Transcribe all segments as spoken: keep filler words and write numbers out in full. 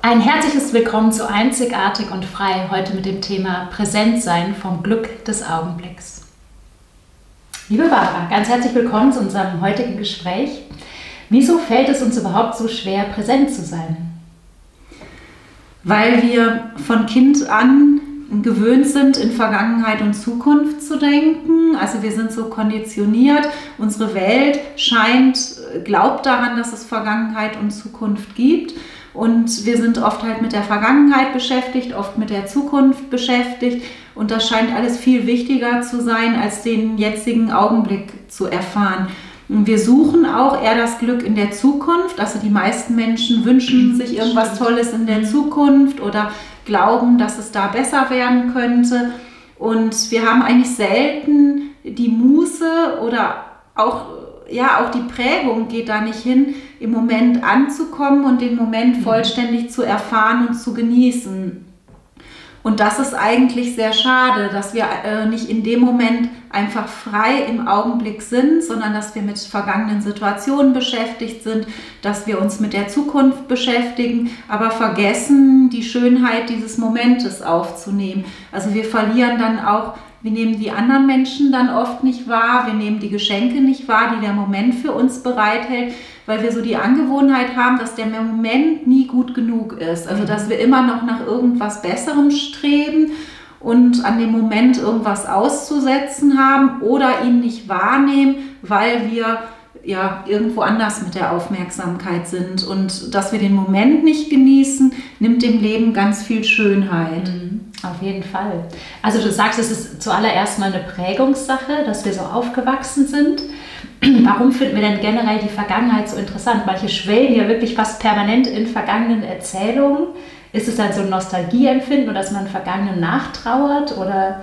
Ein herzliches Willkommen zu Einzigartig und Frei, heute mit dem Thema Präsentsein vom Glück des Augenblicks. Liebe Barbara, ganz herzlich willkommen zu unserem heutigen Gespräch. Wieso fällt es uns überhaupt so schwer, präsent zu sein? Weil wir von Kind an gewöhnt sind, in Vergangenheit und Zukunft zu denken. Also wir sind so konditioniert. Unsere Welt scheint, glaubt daran, dass es Vergangenheit und Zukunft gibt. Und wir sind oft halt mit der Vergangenheit beschäftigt, oft mit der Zukunft beschäftigt. Und das scheint alles viel wichtiger zu sein, als den jetzigen Augenblick zu erfahren. Und wir suchen auch eher das Glück in der Zukunft. Also die meisten Menschen wünschen sich irgendwas Tolles in der Zukunft oder glauben, dass es da besser werden könnte. Und wir haben eigentlich selten die Muße oder auch, ja, auch die Prägung geht da nicht hin, im Moment anzukommen und den Moment vollständig zu erfahren und zu genießen. Und das ist eigentlich sehr schade, dass wir äh, nicht in dem Moment einfach frei im Augenblick sind, sondern dass wir mit vergangenen Situationen beschäftigt sind, dass wir uns mit der Zukunft beschäftigen, aber vergessen, die Schönheit dieses Momentes aufzunehmen. Also wir verlieren dann auch, wir nehmen die anderen Menschen dann oft nicht wahr, wir nehmen die Geschenke nicht wahr, die der Moment für uns bereithält, weil wir so die Angewohnheit haben, dass der Moment nie gut genug ist. Also dass wir immer noch nach irgendwas Besserem streben und an dem Moment irgendwas auszusetzen haben oder ihn nicht wahrnehmen, weil wir ja irgendwo anders mit der Aufmerksamkeit sind. Und dass wir den Moment nicht genießen, nimmt dem Leben ganz viel Schönheit. Mhm, auf jeden Fall. Also du sagst, es ist zuallererst mal eine Prägungssache, dass wir so aufgewachsen sind. Warum finden wir denn generell die Vergangenheit so interessant? Manche schwelgen ja wirklich fast permanent in vergangenen Erzählungen. Ist es dann so ein Nostalgieempfinden oder dass man Vergangenen nachtrauert? Oder?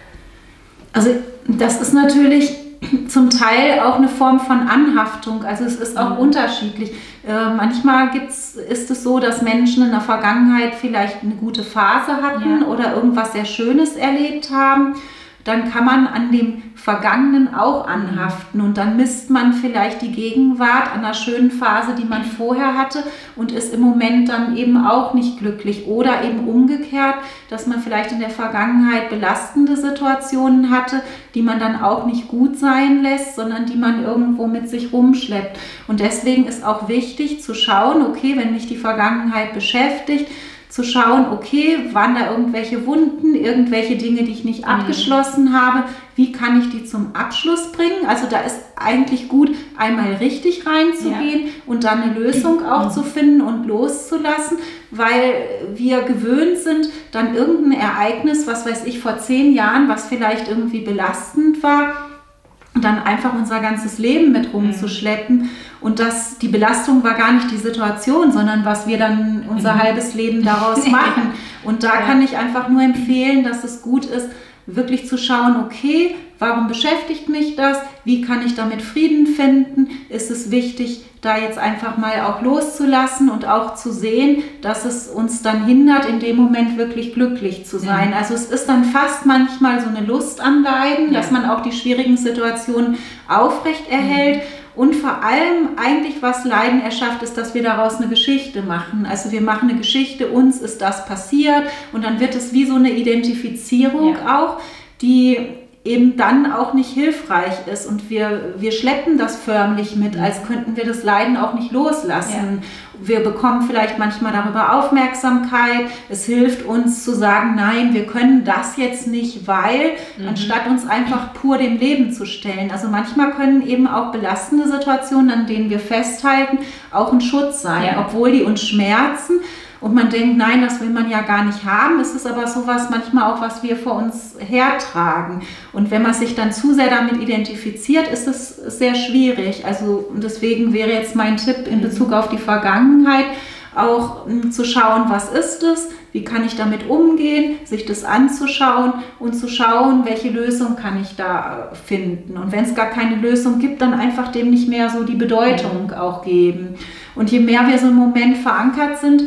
Also das ist natürlich zum Teil auch eine Form von Anhaftung. Also es ist auch mhm. unterschiedlich. Äh, manchmal gibt's, ist es so, dass Menschen in der Vergangenheit vielleicht eine gute Phase hatten ja. oder irgendwas sehr Schönes erlebt haben. Dann kann man an dem Vergangenen auch anhaften und dann misst man vielleicht die Gegenwart an einer schönen Phase, die man vorher hatte und ist im Moment dann eben auch nicht glücklich. Oder eben umgekehrt, dass man vielleicht in der Vergangenheit belastende Situationen hatte, die man dann auch nicht gut sein lässt, sondern die man irgendwo mit sich rumschleppt. Und deswegen ist auch wichtig zu schauen, okay, wenn mich die Vergangenheit beschäftigt, zu schauen, okay, waren da irgendwelche Wunden, irgendwelche Dinge, die ich nicht mhm. abgeschlossen habe, wie kann ich die zum Abschluss bringen? Also da ist eigentlich gut, einmal richtig reinzugehen ja. und dann eine Lösung auch mhm. zu finden und loszulassen, weil wir gewöhnt sind, dann irgendein Ereignis, was weiß ich, vor zehn Jahren, was vielleicht irgendwie belastend war, dann einfach unser ganzes Leben mit rumzuschleppen. Und das, die Belastung war gar nicht die Situation, sondern was wir dann unser mhm. halbes Leben daraus machen. Und da ja. kann ich einfach nur empfehlen, dass es gut ist, wirklich zu schauen, okay, warum beschäftigt mich das? Wie kann ich damit Frieden finden? Ist es wichtig, da jetzt einfach mal auch loszulassen und auch zu sehen, dass es uns dann hindert, in dem Moment wirklich glücklich zu sein. Ja. Also es ist dann fast manchmal so eine Lust am Leiden, ja. dass man auch die schwierigen Situationen aufrecht erhält. Mhm. Und vor allem eigentlich, was Leiden erschafft, ist, dass wir daraus eine Geschichte machen. Also wir machen eine Geschichte, uns ist das passiert und dann wird es wie so eine Identifizierung ja. auch, die eben dann auch nicht hilfreich ist. Und wir, wir schleppen das förmlich mit, als könnten wir das Leiden auch nicht loslassen. Ja. Wir bekommen vielleicht manchmal darüber Aufmerksamkeit. Es hilft uns zu sagen, nein, wir können das jetzt nicht, weil, mhm. anstatt uns einfach pur dem Leben zu stellen. Also manchmal können eben auch belastende Situationen, an denen wir festhalten, auch ein Schutz sein, ja. obwohl die uns schmerzen. Und man denkt, nein, das will man ja gar nicht haben. Es ist aber sowas manchmal auch, was wir vor uns hertragen. Und wenn man sich dann zu sehr damit identifiziert, ist es sehr schwierig. Also deswegen wäre jetzt mein Tipp in Bezug auf die Vergangenheit, auch m, zu schauen, was ist es, wie kann ich damit umgehen, sich das anzuschauen und zu schauen, welche Lösung kann ich da finden. Und wenn es gar keine Lösung gibt, dann einfach dem nicht mehr so die Bedeutung auch geben. Und je mehr wir so im Moment verankert sind,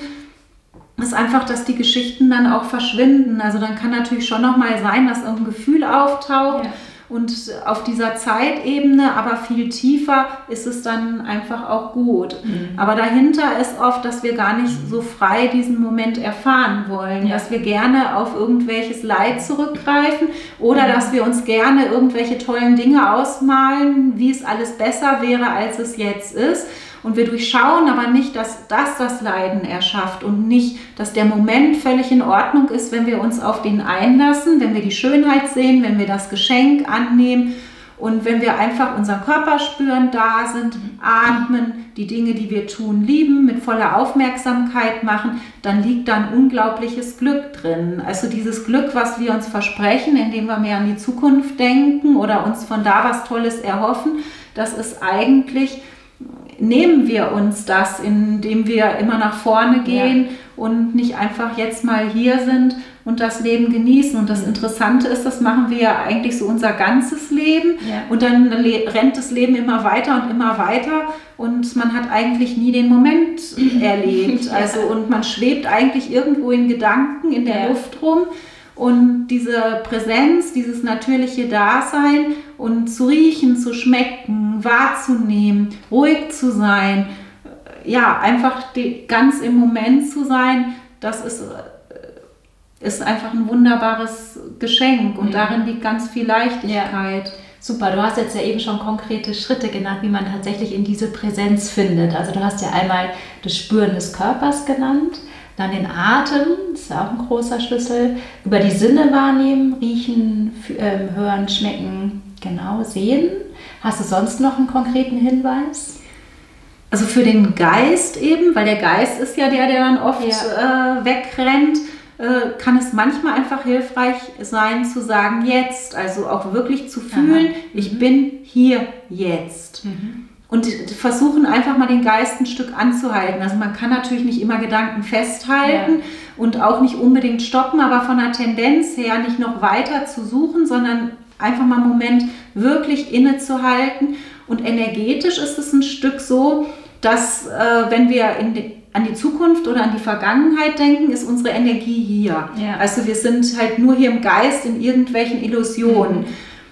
ist einfach, dass die Geschichten dann auch verschwinden. Also dann kann natürlich schon noch mal sein, dass irgendein Gefühl auftaucht. Ja. und auf dieser Zeitebene, aber viel tiefer ist es dann einfach auch gut. Mhm. Aber dahinter ist oft, dass wir gar nicht so frei diesen Moment erfahren wollen, ja. dass wir gerne auf irgendwelches Leid zurückgreifen oder mhm. dass wir uns gerne irgendwelche tollen Dinge ausmalen, wie es alles besser wäre, als es jetzt ist. Und wir durchschauen aber nicht, dass das das Leiden erschafft und nicht, dass der Moment völlig in Ordnung ist, wenn wir uns auf den einlassen, wenn wir die Schönheit sehen, wenn wir das Geschenk annehmen und wenn wir einfach unseren Körper spüren, da sind, atmen, die Dinge, die wir tun, lieben, mit voller Aufmerksamkeit machen, dann liegt da ein unglaubliches Glück drin. Also dieses Glück, was wir uns versprechen, indem wir mehr an die Zukunft denken oder uns von da was Tolles erhoffen, das ist eigentlich... nehmen wir uns das, indem wir immer nach vorne gehen ja. und nicht einfach jetzt mal hier sind und das Leben genießen. Und das Interessante ist, das machen wir ja eigentlich so unser ganzes Leben ja. und dann rennt das Leben immer weiter und immer weiter und man hat eigentlich nie den Moment erlebt. ja. Also und man schwebt eigentlich irgendwo in Gedanken in der ja. Luft rum. Und diese Präsenz, dieses natürliche Dasein und zu riechen, zu schmecken, wahrzunehmen, ruhig zu sein, ja, einfach die, ganz im Moment zu sein, das ist, ist einfach ein wunderbares Geschenk und ja. darin liegt ganz viel Leichtigkeit. Ja. Super, du hast jetzt ja eben schon konkrete Schritte genannt, wie man tatsächlich in diese Präsenz findet. Also du hast ja einmal das Spüren des Körpers genannt, dann den Atem, das ist auch ein großer Schlüssel, über die Sinne wahrnehmen, riechen, äh, hören, schmecken, genau, sehen. Hast du sonst noch einen konkreten Hinweis? Also für den Geist eben, weil der Geist ist ja der, der dann oft ja. äh, wegrennt, äh, kann es manchmal einfach hilfreich sein zu sagen, jetzt, also auch wirklich zu fühlen, mhm. ich bin hier jetzt. Mhm. Und versuchen einfach mal den Geist ein Stück anzuhalten. Also man kann natürlich nicht immer Gedanken festhalten ja. und auch nicht unbedingt stoppen, aber von der Tendenz her nicht noch weiter zu suchen, sondern einfach mal einen Moment wirklich innezuhalten. Und energetisch ist es ein Stück so, dass äh, wenn wir in die, an die Zukunft oder an die Vergangenheit denken, ist unsere Energie hier. Ja. Also wir sind halt nur hier im Geist in irgendwelchen Illusionen. Mhm.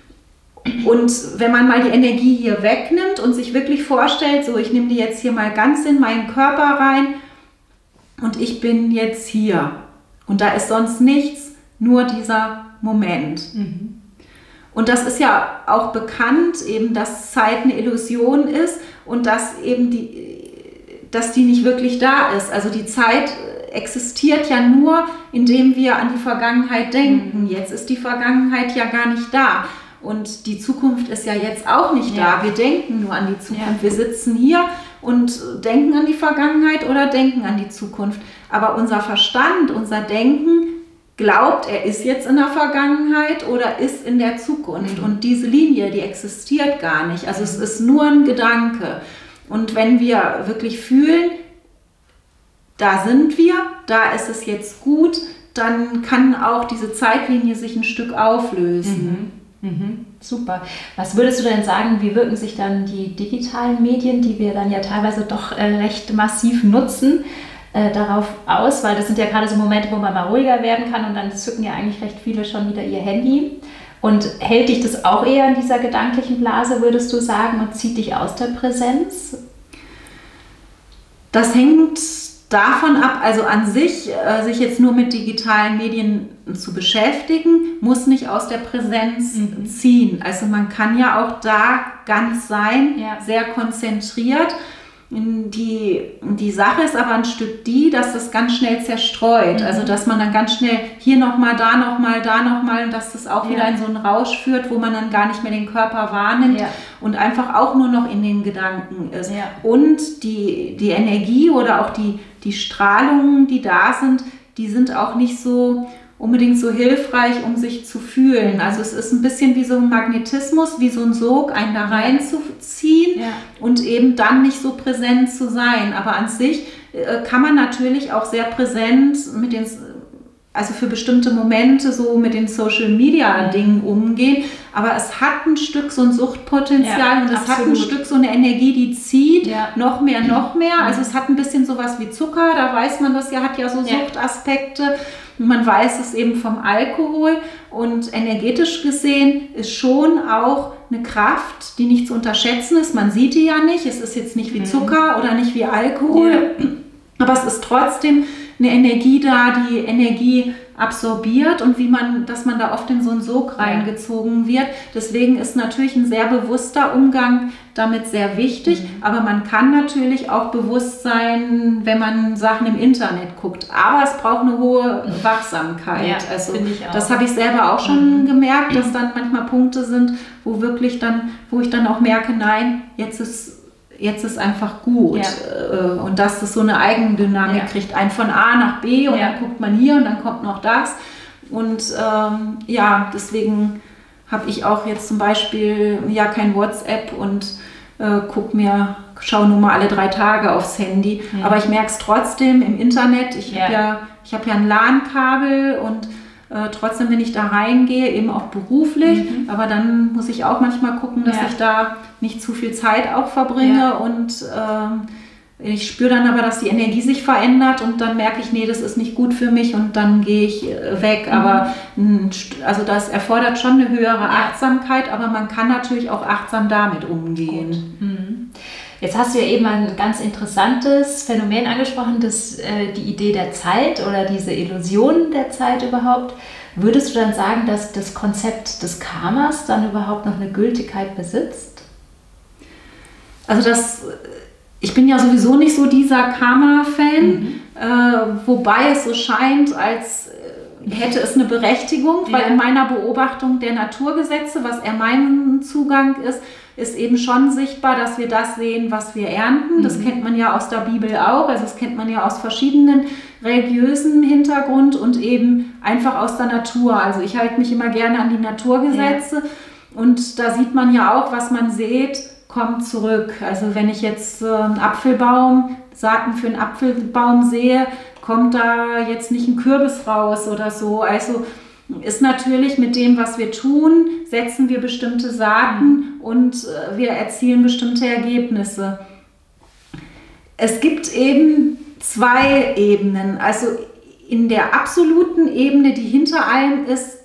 Und wenn man mal die Energie hier wegnimmt und sich wirklich vorstellt, so ich nehme die jetzt hier mal ganz in meinen Körper rein und ich bin jetzt hier. Und da ist sonst nichts, nur dieser Moment. Mhm. Und das ist ja auch bekannt, eben, dass Zeit eine Illusion ist und dass eben die, dass die nicht wirklich da ist. Also die Zeit existiert ja nur, indem wir an die Vergangenheit denken. Mhm. Jetzt ist die Vergangenheit ja gar nicht da. Und die Zukunft ist ja jetzt auch nicht ja. da. Wir denken nur an die Zukunft. Ja. Wir sitzen hier und denken an die Vergangenheit oder denken an die Zukunft. Aber unser Verstand, unser Denken glaubt, er ist jetzt in der Vergangenheit oder ist in der Zukunft. Mhm. Und diese Linie, die existiert gar nicht. Also es ist nur ein Gedanke. Und wenn wir wirklich fühlen, da sind wir, da ist es jetzt gut, dann kann auch diese Zeitlinie sich ein Stück auflösen. Mhm. Mhm, super. Was würdest du denn sagen, wie wirken sich dann die digitalen Medien, die wir dann ja teilweise doch äh, recht massiv nutzen, äh, darauf aus? Weil das sind ja gerade so Momente, wo man mal ruhiger werden kann und dann zücken ja eigentlich recht viele schon wieder ihr Handy. Und hält dich das auch eher in dieser gedanklichen Blase, würdest du sagen, und zieht dich aus der Präsenz? Das hängt davon ab, also an sich, äh, sich jetzt nur mit digitalen Medien zu beschäftigen, muss nicht aus der Präsenz mhm. ziehen. Also man kann ja auch da ganz sein, ja. sehr konzentriert. Die, die Sache ist aber ein Stück die, dass das ganz schnell zerstreut. Mhm. Also dass man dann ganz schnell hier nochmal, da nochmal, da nochmal und dass das auch ja. wieder in so einen Rausch führt, wo man dann gar nicht mehr den Körper wahrnimmt ja. und einfach auch nur noch in den Gedanken ist. Ja. Und die, die Energie oder auch die, die Strahlungen, die da sind, die sind auch nicht so unbedingt so hilfreich, um sich zu fühlen. Also es ist ein bisschen wie so ein Magnetismus, wie so ein Sog, einen da reinzuziehen ja. und eben dann nicht so präsent zu sein. Aber an sich äh, kann man natürlich auch sehr präsent mit den, also für bestimmte Momente so mit den Social-Media-Dingen umgehen, aber es hat ein Stück so ein Suchtpotenzial ja, und es absolut. Hat ein Stück so eine Energie, die zieht, ja. noch mehr, noch mehr. Also es hat ein bisschen sowas wie Zucker, da weiß man das ja, hat ja so ja. Suchtaspekte. Man weiß es eben vom Alkohol und energetisch gesehen ist schon auch eine Kraft, die nicht zu unterschätzen ist. Man sieht die ja nicht, es ist jetzt nicht wie Zucker oder nicht wie Alkohol, ja. aber es ist trotzdem eine Energie da, die Energie absorbiert und wie man, dass man da oft in so einen Sog reingezogen wird. Deswegen ist natürlich ein sehr bewusster Umgang damit sehr wichtig, mhm. aber man kann natürlich auch bewusst sein, wenn man Sachen im Internet guckt. Aber es braucht eine hohe Wachsamkeit. Ja, also ich auch. Das habe ich selber auch schon mhm. gemerkt, dass dann manchmal Punkte sind, wo wirklich dann, wo ich dann auch merke, nein, jetzt ist Jetzt ist einfach gut ja. und dass das so eine Eigendynamik ja. kriegt, ein von A nach B und ja. dann guckt man hier und dann kommt noch das und ähm, ja, deswegen habe ich auch jetzt zum Beispiel ja kein WhatsApp und äh, guck mir, schaue nur mal alle drei Tage aufs Handy, ja. aber ich merke es trotzdem im Internet, ich ja. habe ja, ich habe ja ein LAN-Kabel und Äh, trotzdem, wenn ich da reingehe, eben auch beruflich, mhm. aber dann muss ich auch manchmal gucken, dass ja. ich da nicht zu viel Zeit auch verbringe ja. und äh, ich spüre dann aber, dass die Energie sich verändert und dann merke ich, nee, das ist nicht gut für mich und dann gehe ich äh, weg, mhm. aber mh, also das erfordert schon eine höhere ja. Achtsamkeit, aber man kann natürlich auch achtsam damit umgehen. Mhm. Jetzt hast du ja eben ein ganz interessantes Phänomen angesprochen, das, äh, die Idee der Zeit oder diese Illusion der Zeit überhaupt. Würdest du dann sagen, dass das Konzept des Karmas dann überhaupt noch eine Gültigkeit besitzt? Also das, ich bin ja sowieso nicht so dieser Karma-Fan, mhm. äh, wobei es so scheint, als hätte es eine Berechtigung, weil ja. in meiner Beobachtung der Naturgesetze, was eher mein Zugang ist, ist eben schon sichtbar, dass wir das sehen, was wir ernten. Das mhm. kennt man ja aus der Bibel auch, also das kennt man ja aus verschiedenen religiösen Hintergrund und eben einfach aus der Natur. Also ich halte mich immer gerne an die Naturgesetze ja. und da sieht man ja auch, was man sät, kommt zurück. Also wenn ich jetzt äh, einen Apfelbaum, Saaten für einen Apfelbaum sehe, kommt da jetzt nicht ein Kürbis raus oder so. Also ist natürlich mit dem, was wir tun, setzen wir bestimmte Saaten und äh, wir erzielen bestimmte Ergebnisse. Es gibt eben zwei Ebenen. Also in der absoluten Ebene, die hinter allem ist,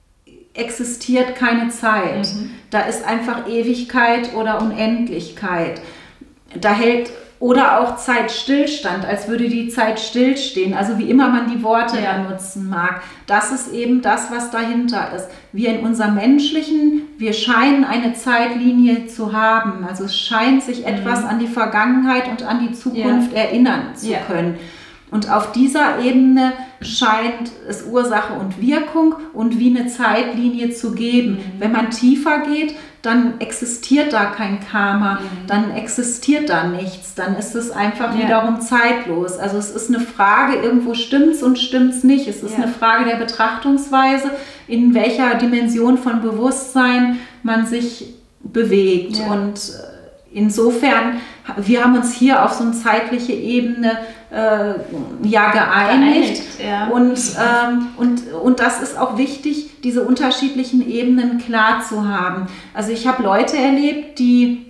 existiert keine Zeit. Mhm. Da ist einfach Ewigkeit oder Unendlichkeit. Da hält oder auch Zeitstillstand, als würde die Zeit stillstehen, also wie immer man die Worte ja. nutzen mag. Das ist eben das, was dahinter ist. Wir in unserem Menschlichen, wir scheinen eine Zeitlinie zu haben. Also es scheint sich mhm. etwas an die Vergangenheit und an die Zukunft ja. erinnern zu ja. können. Und auf dieser Ebene scheint es Ursache und Wirkung und wie eine Zeitlinie zu geben. Mhm. Wenn man tiefer geht, dann existiert da kein Karma, mhm. dann existiert da nichts, dann ist es einfach ja. wiederum zeitlos. Also es ist eine Frage, irgendwo stimmt's und stimmt's nicht. Es ist ja. eine Frage der Betrachtungsweise, in welcher Dimension von Bewusstsein man sich bewegt. Ja. Und insofern, wir haben uns hier auf so eine zeitliche Ebene äh, ja geeinigt, geeinigt ja. Und, ähm, und, und das ist auch wichtig, diese unterschiedlichen Ebenen klar zu haben. Also ich habe Leute erlebt, die,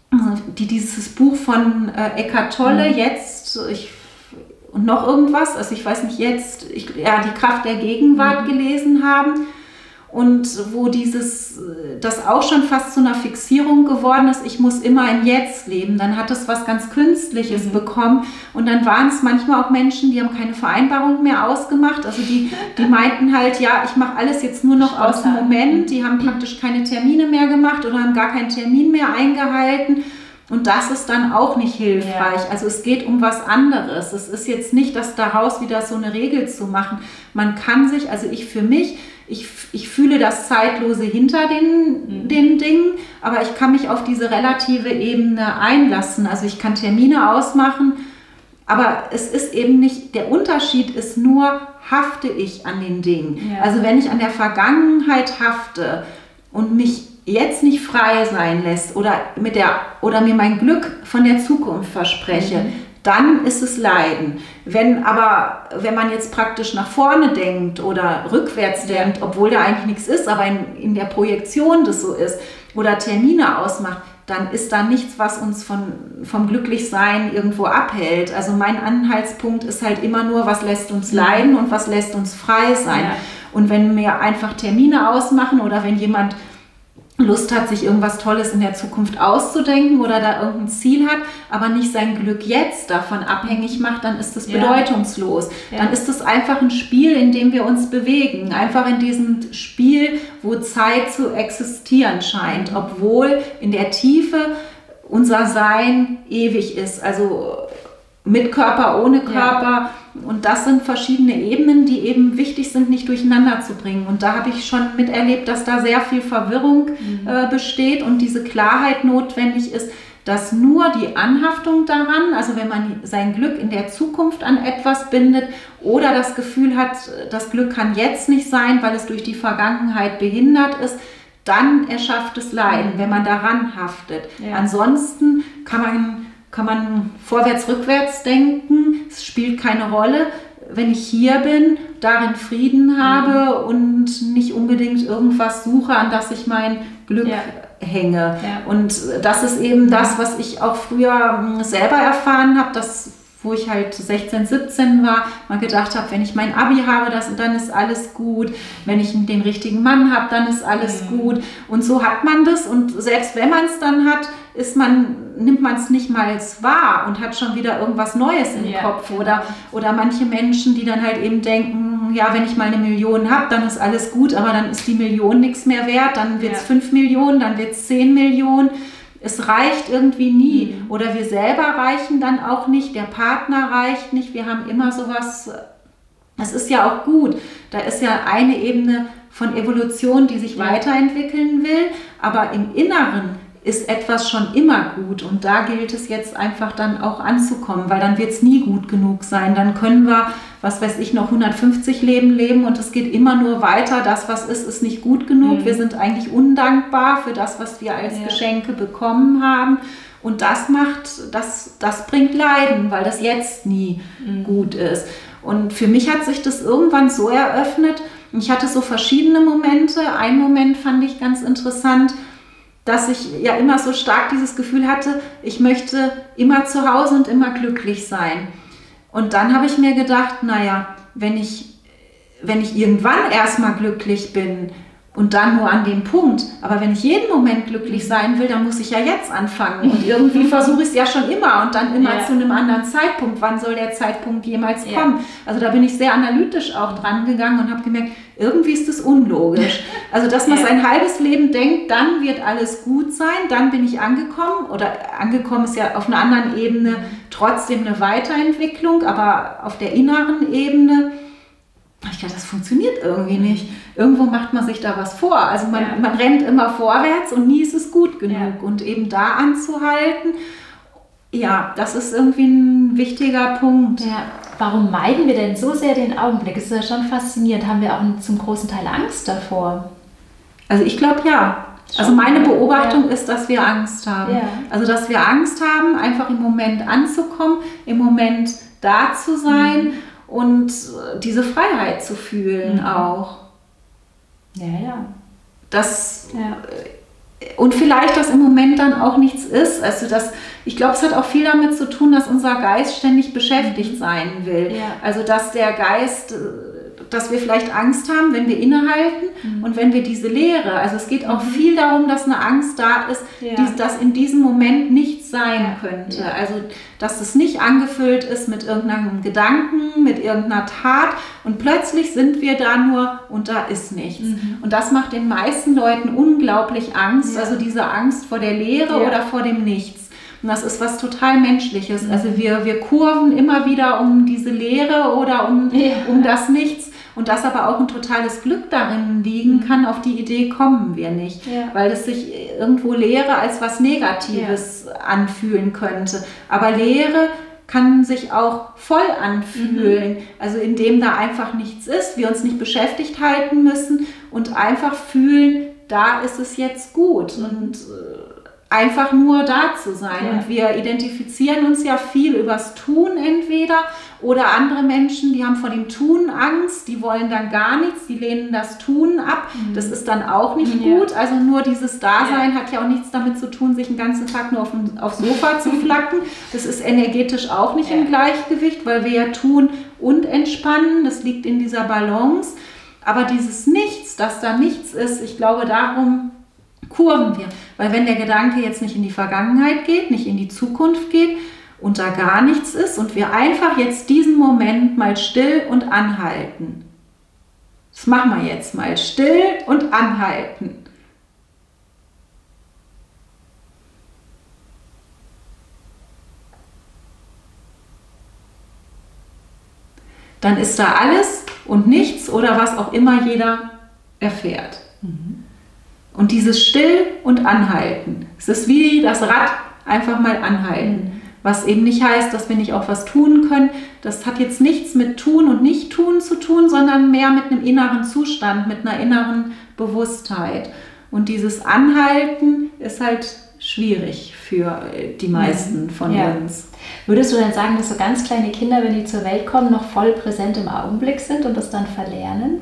die dieses Buch von äh, Eckhart Tolle mhm. jetzt, ich, und noch irgendwas, also ich weiß nicht jetzt, ich, ja, die Kraft der Gegenwart mhm. gelesen haben. Und wo dieses, das auch schon fast zu einer Fixierung geworden ist, ich muss immer im Jetzt leben, dann hat es was ganz Künstliches mhm. bekommen und dann waren es manchmal auch Menschen, die haben keine Vereinbarung mehr ausgemacht, also die, die meinten halt, ja, ich mache alles jetzt nur noch aus dem Moment, die haben praktisch keine Termine mehr gemacht oder haben gar keinen Termin mehr eingehalten. Und das ist dann auch nicht hilfreich. Ja. Also es geht um was anderes. Es ist jetzt nicht, dass daraus wieder so eine Regel zu machen. Man kann sich, also ich für mich, ich, ich fühle das Zeitlose hinter den, mhm. den Dingen, aber ich kann mich auf diese relative Ebene einlassen. Also ich kann Termine ausmachen, aber es ist eben nicht, der Unterschied ist nur, hafte ich an den Dingen. Ja. Also wenn ich an der Vergangenheit hafte und mich jetzt nicht frei sein lässt oder, mit der, oder mir mein Glück von der Zukunft verspreche, mhm. dann ist es Leiden. Wenn aber, wenn man jetzt praktisch nach vorne denkt oder rückwärts ja. denkt, obwohl da eigentlich nichts ist, aber in, in der Projektion das so ist oder Termine ausmacht, dann ist da nichts, was uns von, vom Glücklichsein irgendwo abhält. Also mein Anhaltspunkt ist halt immer nur, was lässt uns leiden und was lässt uns frei sein. Ja. Und wenn wir einfach Termine ausmachen oder wenn jemand Lust hat, sich irgendwas Tolles in der Zukunft auszudenken oder da irgendein Ziel hat, aber nicht sein Glück jetzt davon abhängig macht, dann ist das bedeutungslos. Ja. Dann ist es einfach ein Spiel, in dem wir uns bewegen. Einfach in diesem Spiel, wo Zeit zu existieren scheint, obwohl in der Tiefe unser Sein ewig ist. Also mit Körper, ohne Körper. Ja. Und das sind verschiedene Ebenen, die eben wichtig sind, nicht durcheinander zu bringen. Und da habe ich schon miterlebt, dass da sehr viel Verwirrung mhm. äh, besteht und diese Klarheit notwendig ist, dass nur die Anhaftung daran, also wenn man sein Glück in der Zukunft an etwas bindet oder das Gefühl hat, das Glück kann jetzt nicht sein, weil es durch die Vergangenheit behindert ist, dann erschafft es Leiden, mhm. wenn man daran haftet. Ja. Ansonsten kann man kann man vorwärts, rückwärts denken, es spielt keine Rolle, wenn ich hier bin, darin Frieden habe mhm. und nicht unbedingt irgendwas suche, an das ich mein Glück ja. hänge. Ja. Und das ist eben das, was ich auch früher selber erfahren habe, dass wo ich halt sechzehn, siebzehn war, mal gedacht habe, wenn ich mein Abi habe, das, dann ist alles gut. Wenn ich den richtigen Mann habe, dann ist alles mhm. gut. Und so hat man das. Und selbst wenn man es dann hat, ist man, nimmt man es nicht mal wahr und hat schon wieder irgendwas Neues im ja, Kopf. Oder, genau. oder manche Menschen, die dann halt eben denken, ja, wenn ich mal eine Million habe, dann ist alles gut, aber dann ist die Million nichts mehr wert. Dann wird es ja. fünf Millionen, dann wird es zehn Millionen. Es reicht irgendwie nie. Mhm. Oder wir selber reichen dann auch nicht, der Partner reicht nicht. Wir haben immer sowas, das ist ja auch gut. Da ist ja eine Ebene von Evolution, die sich ja. weiterentwickeln will, aber im Inneren ist etwas schon immer gut und da gilt es jetzt einfach dann auch anzukommen, weil dann wird es nie gut genug sein. Dann können wir, was weiß ich, noch hundertfünfzig Leben leben und es geht immer nur weiter. Das, was ist, ist nicht gut genug. Mhm. Wir sind eigentlich undankbar für das, was wir als ja. Geschenke bekommen haben. Und das macht, das, das bringt Leiden, weil das jetzt nie mhm. gut ist. Und für mich hat sich das irgendwann so eröffnet. Ich hatte so verschiedene Momente. Einen Moment fand ich ganz interessant, dass ich ja immer so stark dieses Gefühl hatte, ich möchte immer zu Hause und immer glücklich sein. Und dann habe ich mir gedacht, naja, wenn ich, wenn ich irgendwann erstmal glücklich bin und dann nur an dem Punkt, aber wenn ich jeden Moment glücklich sein will, dann muss ich ja jetzt anfangen. Und irgendwie versuche ich es ja schon immer und dann immer ja. zu einem anderen Zeitpunkt. Wann soll der Zeitpunkt jemals ja. kommen? Also da bin ich sehr analytisch auch dran gegangen und habe gemerkt, irgendwie ist das unlogisch. Also, dass man ja. sein halbes Leben denkt, dann wird alles gut sein, dann bin ich angekommen. Oder angekommen ist ja auf einer anderen Ebene trotzdem eine Weiterentwicklung, aber auf der inneren Ebene, ich glaube, das funktioniert irgendwie nicht. Irgendwo macht man sich da was vor. Also man, ja. man rennt immer vorwärts und nie ist es gut genug. Ja. Und eben da anzuhalten, ja, das ist irgendwie ein wichtiger Punkt. Ja. Warum meiden wir denn so sehr den Augenblick? Das ist ja schon faszinierend. Haben wir auch zum großen Teil Angst davor? Also ich glaube ja. Schon. Also meine Beobachtung ja. ist, dass wir Angst haben. Ja. Also dass wir Angst haben, einfach im Moment anzukommen, im Moment da zu sein mhm. und diese Freiheit zu fühlen mhm. auch. Ja, ja. Das... Ja. Und vielleicht, dass im Moment dann auch nichts ist. Also das, ich glaube, es hat auch viel damit zu tun, dass unser Geist ständig beschäftigt sein will. Ja. Also dass der Geist, dass wir vielleicht Angst haben, wenn wir innehalten mhm. und wenn wir diese Leere. Also es geht auch mhm. viel darum, dass eine Angst da ist, ja. die, dass in diesem Moment nichts sein ja. könnte. Ja. Also dass es nicht angefüllt ist mit irgendeinem Gedanken, mit irgendeiner Tat und plötzlich sind wir da nur und da ist nichts. Mhm. Und das macht den meisten Leuten unglaublich Angst, ja. also diese Angst vor der Leere ja. oder vor dem Nichts. Und das ist was total Menschliches. Mhm. Also wir, wir kurven immer wieder um diese Leere oder um, ja. um das Nichts. Und dass aber auch ein totales Glück darin liegen kann, auf die Idee kommen wir nicht. Ja. Weil es sich irgendwo Leere als was Negatives ja. anfühlen könnte. Aber Leere kann sich auch voll anfühlen. Mhm. Also indem da einfach nichts ist, wir uns nicht beschäftigt halten müssen und einfach fühlen, da ist es jetzt gut. Mhm. Und einfach nur da zu sein. Ja. Und wir identifizieren uns ja viel übers Tun entweder oder andere Menschen, die haben vor dem Tun Angst, die wollen dann gar nichts, die lehnen das Tun ab. Mhm. Das ist dann auch nicht ja. gut. Also nur dieses Dasein ja. hat ja auch nichts damit zu tun, sich den ganzen Tag nur auf dem, aufs Sofa zu flacken. Das ist energetisch auch nicht ja. im Gleichgewicht, weil wir ja tun und entspannen. Das liegt in dieser Balance. Aber dieses Nichts, dass da nichts ist, ich glaube, darum kurven wir. Weil wenn der Gedanke jetzt nicht in die Vergangenheit geht, nicht in die Zukunft geht und da gar nichts ist und wir einfach jetzt diesen Moment mal still und anhalten. Das machen wir jetzt mal. Still und anhalten. Dann ist da alles und nichts oder was auch immer jeder erfährt. Mhm. Und dieses Still und Anhalten, es ist wie das Rad, einfach mal anhalten. Mhm. Was eben nicht heißt, dass wir nicht auch was tun können. Das hat jetzt nichts mit Tun und Nicht-Tun zu tun, sondern mehr mit einem inneren Zustand, mit einer inneren Bewusstheit. Und dieses Anhalten ist halt schwierig für die meisten von ja. uns. Würdest du denn sagen, dass so ganz kleine Kinder, wenn die zur Welt kommen, noch voll präsent im Augenblick sind und das dann verlernen?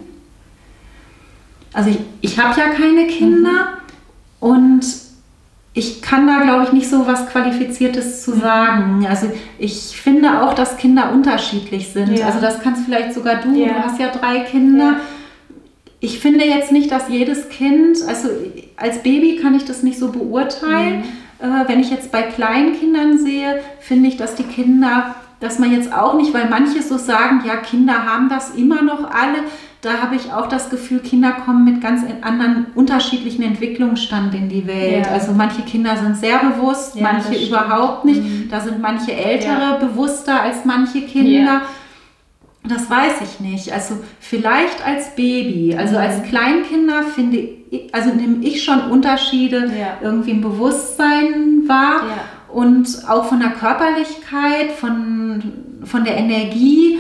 Also ich, ich habe ja keine Kinder mhm. und ich kann da, glaube ich, nicht so was Qualifiziertes zu sagen. Also ich finde auch, dass Kinder unterschiedlich sind. Ja. Also das kannst vielleicht sogar du, ja. du hast ja drei Kinder. Ja. Ich finde jetzt nicht, dass jedes Kind, also als Baby kann ich das nicht so beurteilen. Mhm. Äh, wenn ich jetzt bei kleinen Kindern sehe, finde ich, dass die Kinder, dass man jetzt auch nicht, weil manche so sagen, ja, Kinder haben das immer noch alle. Da habe ich auch das Gefühl, Kinder kommen mit ganz anderen unterschiedlichen Entwicklungsstand in die Welt. Ja. Also manche Kinder sind sehr bewusst, ja, manche überhaupt nicht. Mhm. Da sind manche Ältere ja. bewusster als manche Kinder. Ja. Das weiß ich nicht. Also vielleicht als Baby, also mhm. als Kleinkinder finde ich, also nehme ich schon Unterschiede ja. irgendwie im Bewusstsein wahr ja. und auch von der Körperlichkeit, von, von der Energie.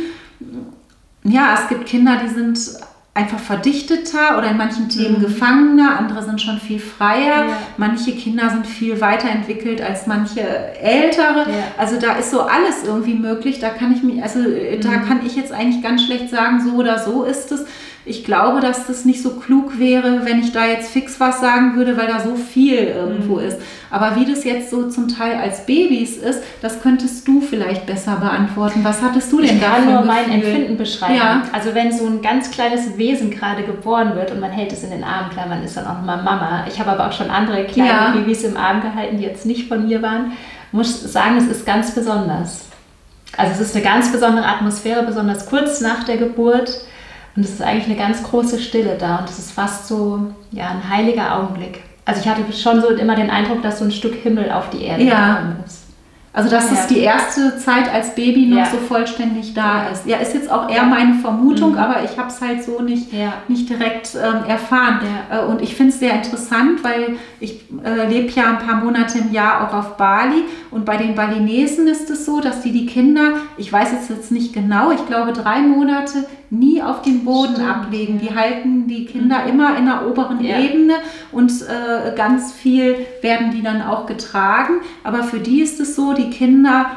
Ja, es gibt Kinder, die sind einfach verdichteter oder in manchen Themen mhm. gefangener, andere sind schon viel freier, ja. manche Kinder sind viel weiterentwickelt als manche Ältere. Ja. Also da ist so alles irgendwie möglich. Da kann ich mich, also mhm. da kann ich jetzt eigentlich ganz schlecht sagen, so oder so ist es. Ich glaube, dass das nicht so klug wäre, wenn ich da jetzt fix was sagen würde, weil da so viel irgendwo mhm. ist. Aber wie das jetzt so zum Teil als Babys ist, das könntest du vielleicht besser beantworten. Was hattest du denn da? Ich kann nur mein Empfinden beschreiben. Ja. Also wenn so ein ganz kleines Wesen gerade geboren wird und man hält es in den Arm, klar, man ist dann auch nochmal Mama. Ich habe aber auch schon andere kleine ja. Babys im Arm gehalten, die jetzt nicht von mir waren. Ich muss sagen, es ist ganz besonders. Also es ist eine ganz besondere Atmosphäre, besonders kurz nach der Geburt. Und es ist eigentlich eine ganz große Stille da und es ist fast so ja, ein heiliger Augenblick. Also ich hatte schon so immer den Eindruck, dass so ein Stück Himmel auf die Erde ja. gekommen ist. Also dass ja. es die erste Zeit als Baby noch ja. so vollständig da ja. ist. Ja, ist jetzt auch eher meine Vermutung, mhm. aber ich habe es halt so nicht, ja. nicht direkt ähm, erfahren. Ja. Und ich finde es sehr interessant, weil ich äh, lebe ja ein paar Monate im Jahr auch auf Bali und bei den Balinesen ist es so, dass die die Kinder, ich weiß jetzt, jetzt nicht genau, ich glaube drei Monate nie auf den Boden Stimmt. ablegen. Die halten die Kinder mhm. immer in der oberen ja. Ebene und äh, ganz viel werden die dann auch getragen. Aber für die ist es so, die Kinder,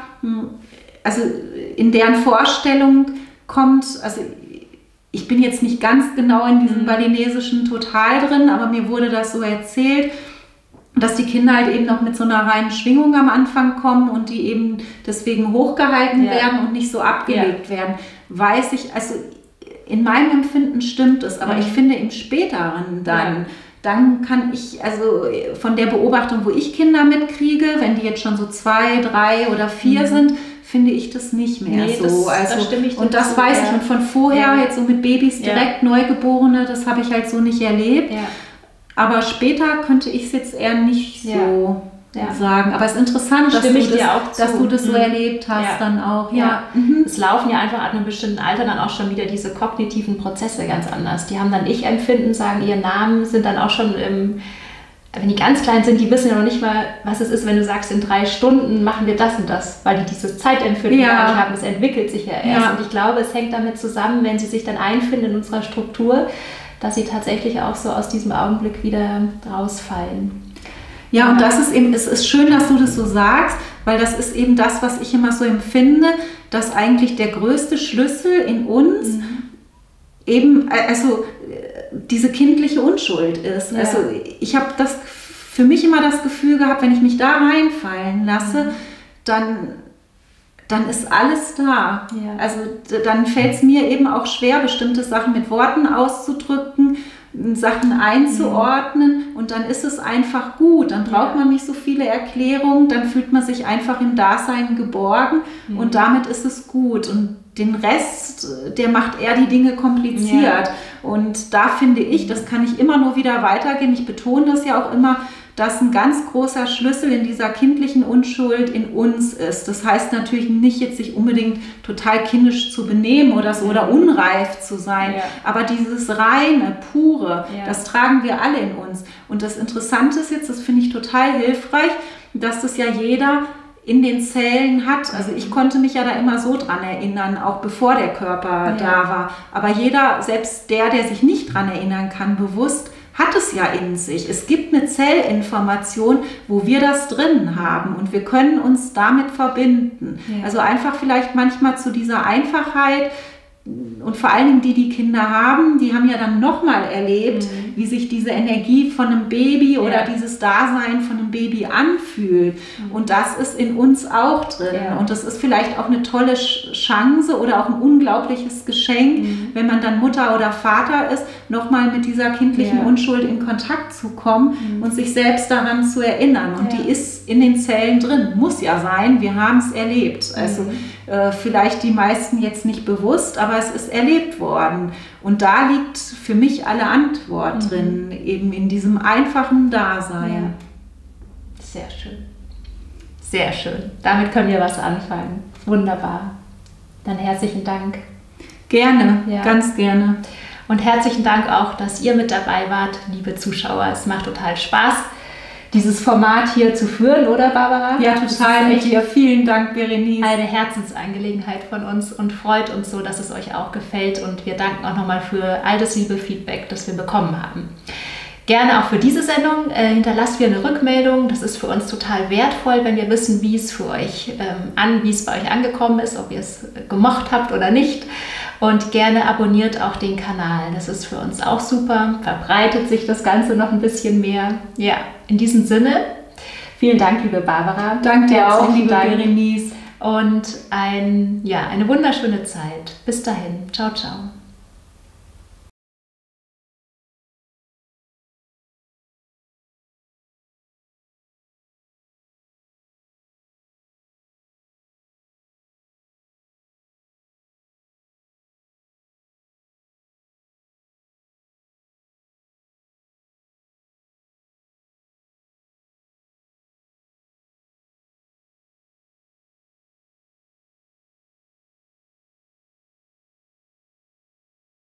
also in deren Vorstellung kommt, also ich bin jetzt nicht ganz genau in diesem mhm. balinesischen Total drin, aber mir wurde das so erzählt, dass die Kinder halt eben noch mit so einer reinen Schwingung am Anfang kommen und die eben deswegen hochgehalten ja. werden und nicht so abgelegt ja. werden. Weiß ich, also in meinem Empfinden stimmt es, aber mhm. ich finde im Späteren dann, ja. dann kann ich, also von der Beobachtung, wo ich Kinder mitkriege, wenn die jetzt schon so zwei, drei oder vier mhm. sind, finde ich das nicht mehr nee, so. Das, also, das stimme ich und das so, weiß ja. ich. Und von vorher, ja. jetzt so mit Babys direkt ja. Neugeborene, das habe ich halt so nicht erlebt. Ja. Aber später könnte ich es jetzt eher nicht so ja. sagen. Aber es ist interessant, dass, du das, dass du das so mhm. erlebt hast ja. dann auch. Ja. Ja. Mhm. Es laufen ja einfach ab einem bestimmten Alter dann auch schon wieder diese kognitiven Prozesse ganz anders. Die haben dann Ich-Empfinden, sagen ihren Namen, sind dann auch schon im... Wenn die ganz klein sind, die wissen ja noch nicht mal, was es ist, wenn du sagst, in drei Stunden machen wir das und das, weil die dieses Zeitempfinden ja. gar nicht haben. Es entwickelt sich ja erst. Ja. Und ich glaube, es hängt damit zusammen, wenn sie sich dann einfinden in unserer Struktur, dass sie tatsächlich auch so aus diesem Augenblick wieder rausfallen. Ja, und das ist eben, es ist schön, dass du das so sagst, weil das ist eben das, was ich immer so empfinde, dass eigentlich der größte Schlüssel in uns mhm. eben, also diese kindliche Unschuld ist. Ja. Also ich habe das für mich immer das Gefühl gehabt, wenn ich mich da reinfallen lasse, mhm. dann, dann ist alles da. Ja. Also dann fällt es mir eben auch schwer, bestimmte Sachen mit Worten auszudrücken, Sachen einzuordnen mhm. und dann ist es einfach gut. Dann braucht ja. man nicht so viele Erklärungen, dann fühlt man sich einfach im Dasein geborgen mhm. und damit ist es gut. Und den Rest, der macht eher die Dinge kompliziert. Ja. Und da finde ich, das kann ich immer nur wieder weitergehen. Ich betone das ja auch immer, dass ein ganz großer Schlüssel in dieser kindlichen Unschuld in uns ist. Das heißt natürlich nicht jetzt sich unbedingt total kindisch zu benehmen oder so oder unreif zu sein, ja. aber dieses reine, pure, ja. das tragen wir alle in uns. Und das Interessante ist jetzt, das finde ich total hilfreich, dass das ja jeder in den Zellen hat. Also ich konnte mich ja da immer so dran erinnern, auch bevor der Körper ja. da war. Aber jeder, selbst der, der sich nicht dran erinnern kann, bewusst, hat es ja in sich. Es gibt eine Zellinformation, wo wir das drin haben und wir können uns damit verbinden. Ja. Also einfach vielleicht manchmal zu dieser Einfachheit und vor allen Dingen die, die Kinder haben, die haben ja dann nochmal erlebt, mhm. wie sich diese Energie von einem Baby ja. oder dieses Dasein von einem Baby anfühlt. Mhm. Und das ist in uns auch drin. Ja. Und das ist vielleicht auch eine tolle Chance oder auch ein unglaubliches Geschenk, mhm. wenn man dann Mutter oder Vater ist, nochmal mit dieser kindlichen ja. Unschuld in Kontakt zu kommen mhm. und sich selbst daran zu erinnern. Und ja. die ist in den Zellen drin. Muss ja sein, wir haben es erlebt. Also mhm. äh, vielleicht die meisten jetzt nicht bewusst, aber es ist erlebt worden. Und da liegt für mich alle Antwort mhm. drin, eben in diesem einfachen Dasein. Ja. Sehr schön. Sehr schön. Damit können wir was anfangen. Wunderbar. Dann herzlichen Dank. Gerne, ja. ganz gerne. Und herzlichen Dank auch, dass ihr mit dabei wart, liebe Zuschauer. Es macht total Spaß, dieses Format hier zu führen, oder Barbara? Ja, total. Echt dir vielen Dank, Berenice. Eine Herzensangelegenheit von uns und freut uns so, dass es euch auch gefällt. Und wir danken auch nochmal für all das liebe Feedback, das wir bekommen haben. Gerne auch für diese Sendung äh, hinterlasst wir eine Rückmeldung. Das ist für uns total wertvoll, wenn wir wissen, wie es für euch ähm, an, wie es bei euch angekommen ist, ob ihr es gemocht habt oder nicht. Und gerne abonniert auch den Kanal. Das ist für uns auch super. Verbreitet sich das Ganze noch ein bisschen mehr. Ja, in diesem Sinne, vielen Dank, liebe Barbara. Danke dir auch, liebe Berenice. Und ein, ja, eine wunderschöne Zeit. Bis dahin. Ciao, ciao.